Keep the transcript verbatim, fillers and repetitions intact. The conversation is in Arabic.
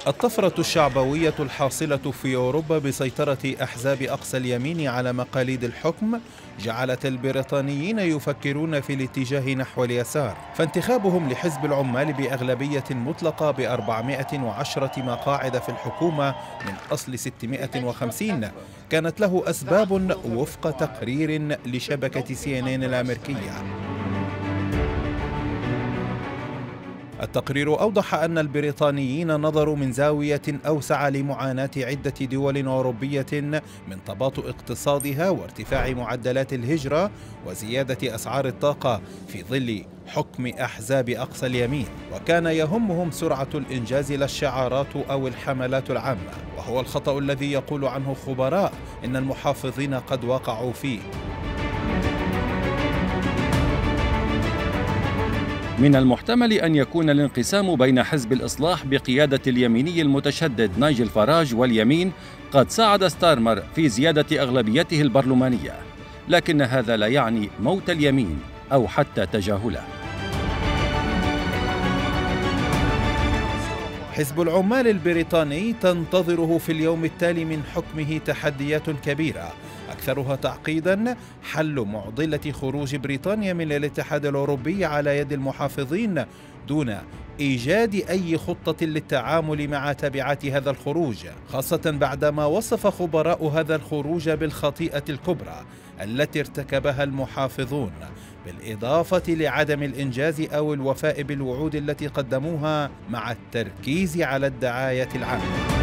الطفرة الشعبوية الحاصلة في أوروبا بسيطرة أحزاب أقصى اليمين على مقاليد الحكم جعلت البريطانيين يفكرون في الاتجاه نحو اليسار، فانتخابهم لحزب العمال بأغلبية مطلقة بأربعمائة وعشرة مقاعد في الحكومة من أصل ستمائة وخمسين كانت له أسباب وفق تقرير لشبكة سي إن إن الأمريكية. التقرير أوضح أن البريطانيين نظروا من زاوية أوسع لمعاناة عدة دول أوروبية من تباطؤ اقتصادها وارتفاع معدلات الهجرة وزيادة أسعار الطاقة في ظل حكم أحزاب أقصى اليمين، وكان يهمهم سرعة الإنجاز لا الشعارات أو الحملات العامة، وهو الخطأ الذي يقول عنه خبراء إن المحافظين قد وقعوا فيه. من المحتمل أن يكون الانقسام بين حزب الإصلاح بقيادة اليميني المتشدد نايجل فاراج واليمين قد ساعد ستارمر في زيادة أغلبيته البرلمانية، لكن هذا لا يعني موت اليمين أو حتى تجاهله. حزب العمال البريطاني تنتظره في اليوم التالي من حكمه تحديات كبيرة، أكثرها تعقيداً حل معضلة خروج بريطانيا من الاتحاد الأوروبي على يد المحافظين دون إيجاد أي خطة للتعامل مع تبعات هذا الخروج، خاصة بعدما وصف خبراء هذا الخروج بالخطيئة الكبرى التي ارتكبها المحافظون، بالإضافة لعدم الإنجاز أو الوفاء بالوعود التي قدموها مع التركيز على الدعاية العامة.